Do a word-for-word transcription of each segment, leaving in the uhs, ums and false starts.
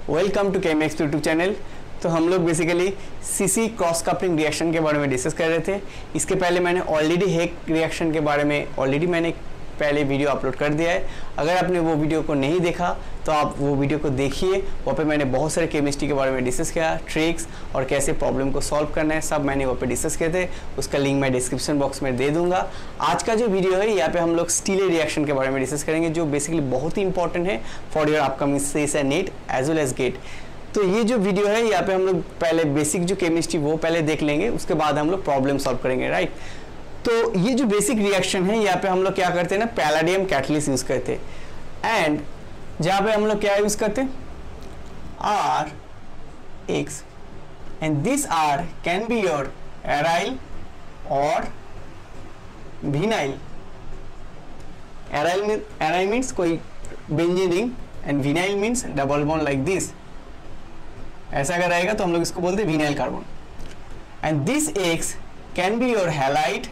Welcome to Chemex YouTube channel. तो हम लोग basically C C cross coupling reaction के बारे में डिस्कस कर रहे थे। इसके पहले मैंने ऑलरेडी हेक रिएक्शन के बारे में ऑलरेडी मैंने पहले वीडियो अपलोड कर दिया है। अगर आपने वो वीडियो को नहीं देखा तो आप वो वीडियो को देखिए। वहाँ पे मैंने बहुत सारे केमिस्ट्री के बारे में डिस्कस किया, ट्रिक्स और कैसे प्रॉब्लम को सॉल्व करना है, सब मैंने वहाँ पे डिस्कस किए थे। उसका लिंक मैं डिस्क्रिप्शन बॉक्स में दे दूंगा। आज का जो वीडियो है यहाँ पे हम लोग स्टीले रिएक्शन के बारे में डिस्कस करेंगे, जो बेसिकली बहुत ही इंपॉर्टेंट है for your upcoming CSE NET as well as GATE. तो ये जो वीडियो है यहाँ पे हम लोग पहले बेसिक जो केमिस्ट्री वो पहले देख लेंगे, उसके बाद हम लोग प्रॉब्लम सॉल्व करेंगे, राइट। तो ये जो बेसिक रिएक्शन है यहाँ पे हम लोग क्या करते हैं ना, पैलाडियम कैटलिस्ट यूज करते हैं। एंड जहाँ पे हम लोग क्या यूज करते हैं, R X, and this R can be your aryl और vinyl. Aryl mean aryl means कोई benzene ring and vinyl means double bond like this. ऐसा अगर रहेगा तो हम लोग इसको बोलते हैं vinyl carbon. And this X can be your halide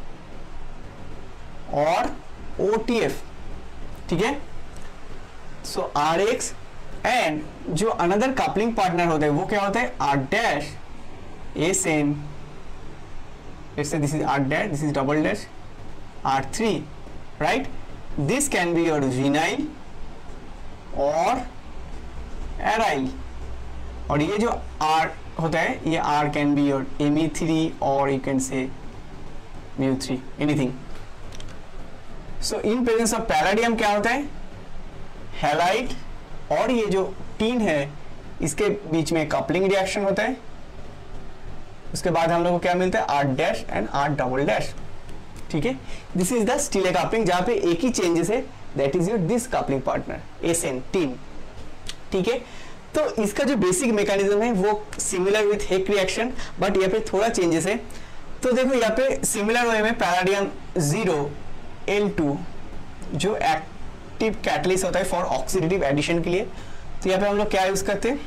और O T F, ठीक है। सो आर एक्स एंड जो अनदर कपलिंग पार्टनर होता है वो क्या होता है, R dash S N, this is R dash, this is double dash R three, right. This can be your vinyl और एराइल। और ये जो R होता है ये R can be your M e three और you can say mu three, anything. So in presence of palladium क्या होता है, हैलाइड और ये जो टीन है इसके बीच में कपलिंग रिएक्शन होता है। उसके बाद हम लोग को क्या मिलता है, R dash and R double dash, ठीक है। This is the Stille coupling जहां पे एक ही चेंजेस है, that is your this coupling partner S N tin, ठीक है। तो इसका जो बेसिक मैकेनिज्म है वो similar with Heck reaction, but यहाँ पे थोड़ा चेंजेस है। तो देखो यहाँ पे सिमिलर वे में पैलाडियम जीरो एल टू जो एक्टिव कैटलिस्ट होता है फॉर ऑक्सीडेटिव एडिशन के लिए, तो यहाँ पे हम लोग क्या यूज करते हैं,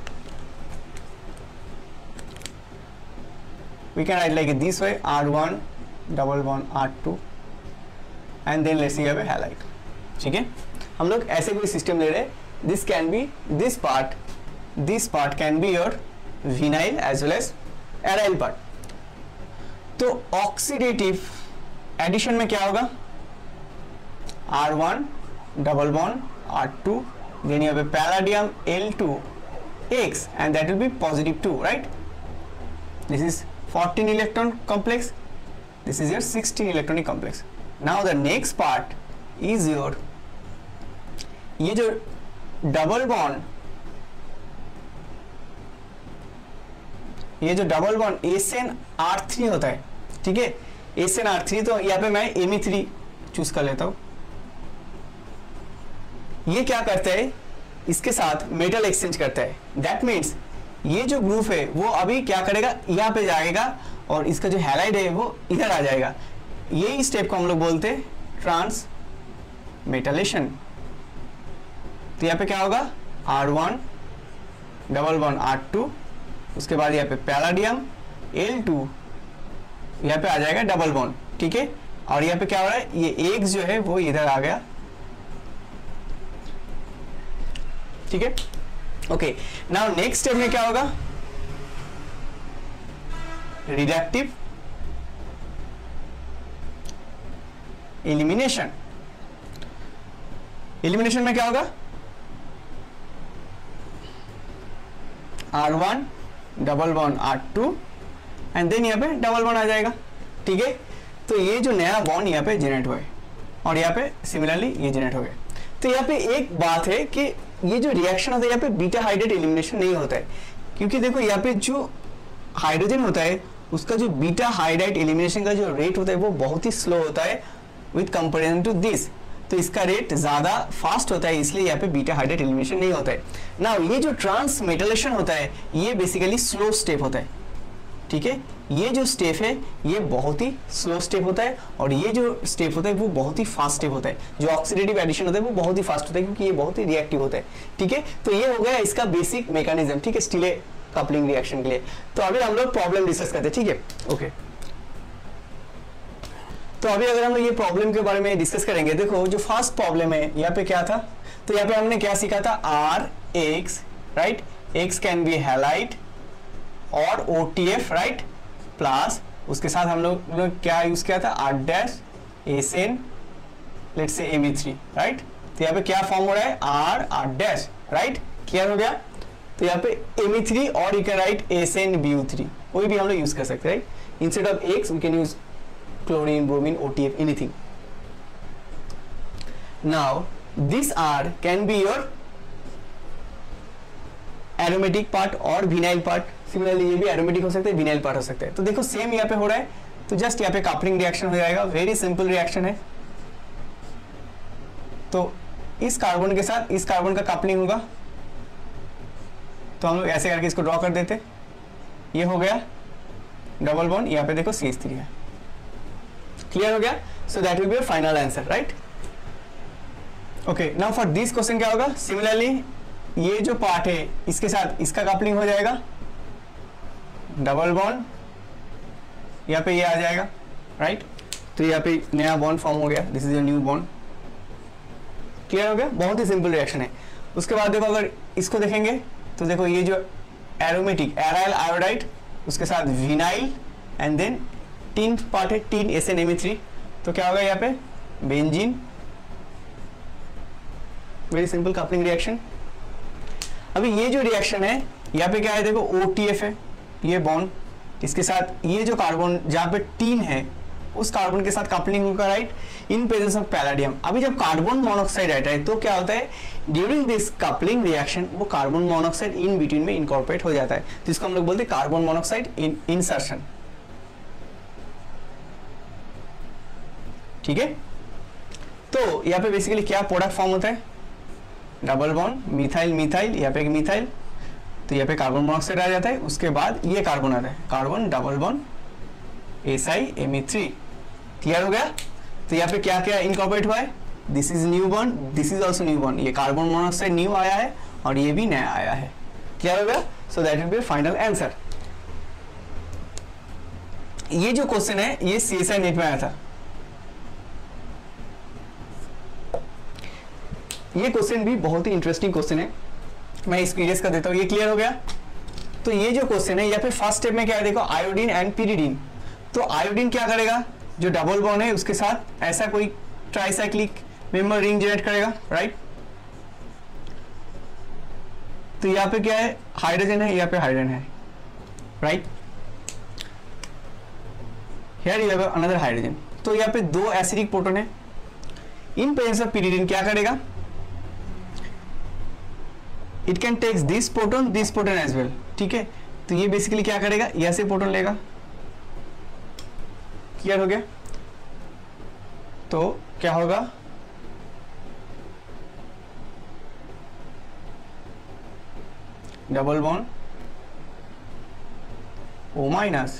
we can write like this way, R one double one R two and then let's see यहाँ पे हैलाइड, ठीक है। हम लोग ऐसे कोई सिस्टम ले रहे हैं। This can be this part, this part can be your vinyl as well as aryl part. तो ऑक्सीडेटिव एडिशन में क्या होगा, R one double bond R two, then यहाँ पे palladium L two X and that will be positive two, right. This is fourteen electron complex, this is your sixteen electronic complex. Now the next part is your ये जो double bond, ये जो double bond S N R three होता है, ठीक है, S N R three. तो यहाँ पे मैं एम ई थ्री चूज कर लेता हूं। ये क्या करता है, इसके साथ मेटल एक्सचेंज करता है। दैट मीन्स ये जो ग्रुप है वो अभी क्या करेगा, यहाँ पे जाएगा और इसका जो हैलाइड है वो इधर आ जाएगा। यही स्टेप को हम लोग बोलते हैं ट्रांस मेटलेशन। तो यहाँ पे क्या होगा, R one double one R two, उसके बाद यहाँ पे पैलाडियम एल टू, यहाँ पे आ जाएगा डबल बॉन्ड, ठीक है। और यहाँ पे क्या हो रहा है, ये एक जो है वो इधर आ गया, ठीक है। ओके, नाउ नेक्स्ट स्टेप में क्या होगा, रिडक्टिव एलिमिनेशन। एलिमिनेशन में क्या होगा, R one double bond R two and then यहाँ पे डबल बॉन्ड आ जाएगा, ठीक है। तो ये जो नया बॉन्ड यहाँ पे जनरेट हुआ है और यहाँ पे सिमिलरली ये जनरेट हो गया। तो यहाँ पे एक बात है कि ये जो रिएक्शन होता है यहाँ पे बीटा हाइड्रेट एलिमिनेशन नहीं होता है, क्योंकि देखो यहाँ पे जो हाइड्रोजन होता है उसका जो बीटा हाइड्रेट एलिमिनेशन का जो रेट होता है वो बहुत ही स्लो होता है विथ कंपेरिजन टू दिस। तो इसका रेट ज्यादा फास्ट होता है, इसलिए यहाँ पे बीटा हाइड्रेट एलिमिनेशन नहीं होता है। नाउ ये जो ट्रांस मेटलेशन होता है ये बेसिकली स्लो स्टेप होता है, ठीक है। ये जो स्टेप है ये बहुत ही स्लो स्टेप होता है और ये जो स्टेप होता है वो बहुत ही फास्ट स्टेप होता है। जो ऑक्सीडेटिव एडिशन होता है वो बहुत ही फास्ट होता है क्योंकि ये बहुत ही रिएक्टिव होता है, ठीक है। तो ये हो गया इसका बेसिक मैकेनिज्म, ठीक है, स्टीले कपलिंग रिएक्शन के लिए। तो अभी हम लोग प्रॉब्लम डिस्कस करते हैं, ठीक है, ओके। तो अभी अगर हम लोग ये प्रॉब्लम के बारे में डिस्कस करेंगे, देखो जो फर्स्ट प्रॉब्लम है यहाँ पे क्या था, तो यहाँ पे हमने क्या सीखा था, R X right, X can be halide और O T F, right, plus उसके साथ हम लोग ने क्या यूज किया था, R dash S N let's say M E three, right. तो यहाँ पे क्या फॉर्म हो रहा है, R R dash, right, clear हो गया। तो यहाँ पे एम ई थ्री और you can write S N B U three, कोई भी हम लोग यूज कर सकते हैं, right. Instead of X we can use chlorine, bromine, O T F, anything. Now this R can be your aromatic part और vinyl part. Similarly ये भी एरोमेटिक हो सकता है, विनाइल पार्ट हो सकता है। तो देखो सेम यहाँ पे हो रहा है, तो जस्ट यहाँ पे कपलिंग रिएक्शन हो जाएगा, वेरी सिंपल रिएक्शन है। तो इस कार्बन के साथ इस कार्बन का कपलिंग होगा, तो हम लोग ऐसे करके इसको ड्रॉ कर देते, ये हो गया डबल बॉन्ड, यहाँ पे देखो सी एच थ्री है, क्लियर हो गया। So that will be your final answer, right. Okay, now for this question क्या होगा, सिमिलरली ये जो पार्ट है इसके साथ इसका कपलिंग हो जाएगा, डबल बॉन्ड, यहाँ पे ये आ जाएगा, राइट। तो यहाँ पे नया बॉन्ड फॉर्म हो गया, this is a new bond, clear हो गया। बहुत ही सिंपल रिएक्शन है। उसके बाद देखो अगर इसको देखेंगे तो देखो ये जो एरोमेटिक एराइल आयोडाइड उसके साथ vinyl and then tin part है, tin S N M E three, तो क्या होगा यहाँ पे benzene, very simple coupling reaction. अभी ये जो रिएक्शन है यहाँ पे क्या है, देखो O T F है ये बॉन्ड, इसके साथ ये जो कार्बन जहाँ पे टीन है उस कार्बन के साथ कपलिंग होगा, right, in presence of palladium. अभी जब कार्बन मोनोऑक्साइड रहता है तो क्या होता है, ड्यूरिंग दिस कपलिंग रिएक्शन वो कार्बन मोनोऑक्साइड इन बिटवीन में इनकॉर्पोरेट हो जाता है, जिसको हम लोग बोलते हैं कार्बन मोनोऑक्साइड इन इंसर्शन, ठीक है। तो यहाँ पे बेसिकली क्या प्रोडक्ट फॉर्म होता है, डबल बॉन्ड, मिथाइल मिथाइल, यहाँ पे एक मिथाइल, तो यहाँ पे कार्बन मोनोऑक्साइड आ जाता है, उसके बाद ये कार्बन आता है, carbon double bond S I M E three, clear हो गया। तो यहाँ पे क्या क्या इनकॉर्पोरेट हुआ है, this is new bond, this is also new bond, ये कार्बन मोनोऑक्साइड न्यू आया है और ये भी नया आया है, क्लियर हो गया। So that will be final answer. ये जो क्वेश्चन है ये सी एस आई नेट में आया था, ये क्वेश्चन भी बहुत ही इंटरेस्टिंग क्वेश्चन है, मैं इस पीरियड का देता हूँ, ये क्लियर हो गया। तो ये जो क्वेश्चन है यहाँ पे फर्स्ट स्टेप में क्या है, देखो आयोडीन एंड पिरिडीन। तो आयोडीन क्या करेगा, जो डबल बॉन्ड है उसके साथ ऐसा कोई ट्राइसाइक्लिक मेंबर रिंग जनरेट करेगा, राइट। तो यहाँ पे क्या है, हाइड्रोजन है, यहाँ पे हाइड्रोजन है, right, here you have another hydrogen. तो यहाँ पे दो एसिडिक प्रोटॉन है, इन प्रेजेंस ऑफ पिरिडीन क्या करेगा, it can takes this proton this proton as well, ठीक है। तो ये बेसिकली क्या करेगा, यहाँ से प्रोटॉन लेगा, क्लियर हो गया। तो क्या होगा, double bond O minus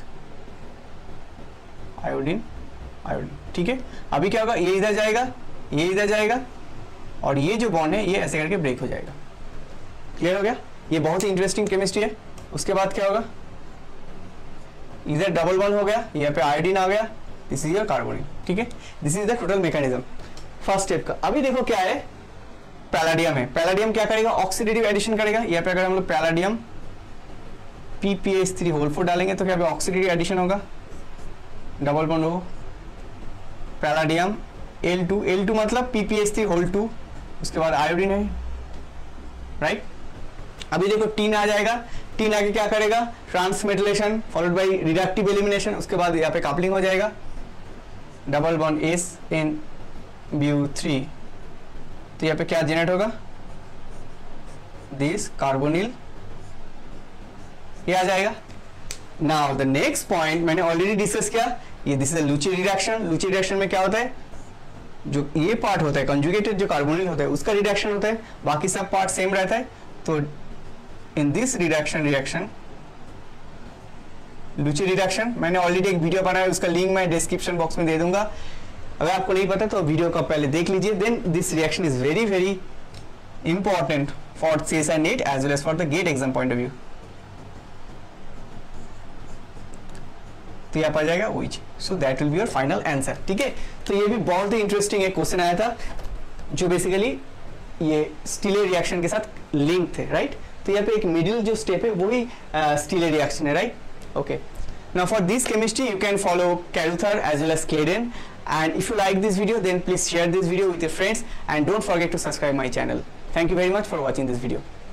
iodine iodine, ठीक है। अभी क्या होगा, ये इधर जाएगा, ये इधर जाएगा और ये जो बॉन्ड है ये ऐसे करके ब्रेक हो जाएगा, क्लियर हो गया। ये बहुत ही इंटरेस्टिंग केमिस्ट्री है। उसके बाद क्या होगा, इधर डबल बॉन्ड हो गया, यहाँ पे आयोडीन आ गया, दिस इज योर कार्बोनिल, ठीक है। This is the total mechanism first step का। अभी देखो क्या है, पैलाडियम है, पैलाडियम क्या करेगा, ऑक्सीडेटिव एडिशन करेगा। यहाँ पे अगर हम लोग palladium P P H three whole four डालेंगे तो क्या पे ऑक्सीडेटिव एडिशन होगा, डबल बॉन्ड हो, palladium L two, L two मतलब P P H three whole two, उसके बाद आयोडीन है, राइट। अभी देखो टीन आ जाएगा, टीन आके क्या करेगा, transmetalation followed by reductive elimination, उसके बाद यहाँ पे कपलिंग हो जाएगा, double bond S N B U three. तो यहाँ पे क्या जनरेट होगा, दिस कार्बोनिल, ये आ जाएगा। नाउ द नेक्स्ट पॉइंट मैंने ऑलरेडी डिस्कस किया, ये this is Luche reduction. Luche reduction में क्या होता है, जो ये पार्ट होता है कंजुगेटेड जो कार्बोनिल होता है उसका रिडक्शन होता है, बाकी सब पार्ट सेम रहता है। तो in this reduction reaction Luche reduction मैंने ऑलरेडी एक वीडियो बनाया, उसका लिंक मैं डिस्क्रिप्शन बॉक्स में दे दूंगा, अगर आपको नहीं पता तो वीडियो को पहले देख लीजिए। Then this reaction is very very important for C S I NET as well as for the GATE exam point of view. तो यहाँ पर जाएगा वही चीज, so that will be your final answer, ठीक है। तो ये भी बहुत ही इंटरेस्टिंग एक क्वेश्चन आया था जो बेसिकली ये स्टीले रिएक्शन के साथ लिंक थे, राइट। तो यहाँ पे एक मिडिल जो स्टेप है वही स्टीले रिएक्शन है, right? Okay, now for this chemistry you can follow Karuther as well as Kaden, and if you like this video then please share this video with your friends and don't forget to subscribe my channel. Thank you very much for watching this video.